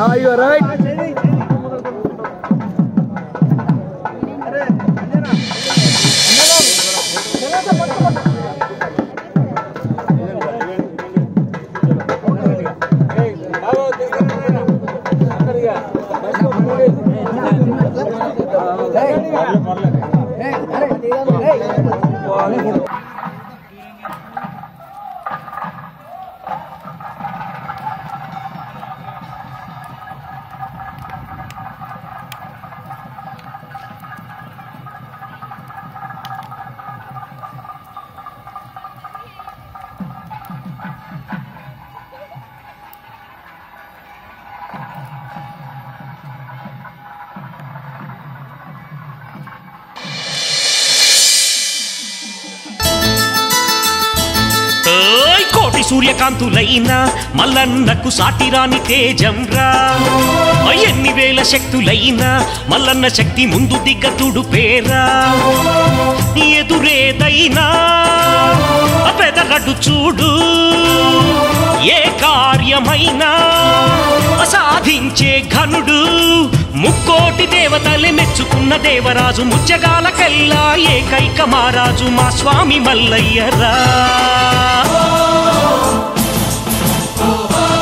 you are right. సూర్యకాంతులైనా మల్లన్నకు సాటిరాని తేజంరా ఎన్ని వేల శక్తులైనా మల్లన్న శక్తి ముందు దిగ్గతుడు పేరా ఎదురేదైనా పెదగడ్డు చూడు ఏ కార్యమైనా సాధించే ఘనుడు ముక్కోటి దేవతలే మెచ్చుకున్న దేవరాజు ముచ్చగాలకెల్లా ఏకైక మహారాజు మా స్వామి మల్లయ్యరా.